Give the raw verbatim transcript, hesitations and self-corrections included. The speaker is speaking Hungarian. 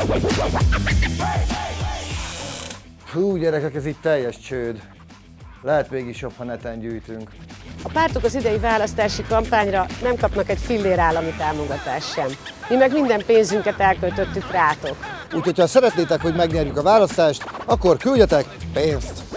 Hú, gyerekek, ez itt teljes csőd. Lehet mégis jobb, ha neten gyűjtünk. A pártok az idei választási kampányra nem kapnak egy fillér állami támogatást sem. Mi meg minden pénzünket elköltöttük rátok. Úgyhogy ha szeretnétek, hogy megnyerjük a választást, akkor küldjetek pénzt!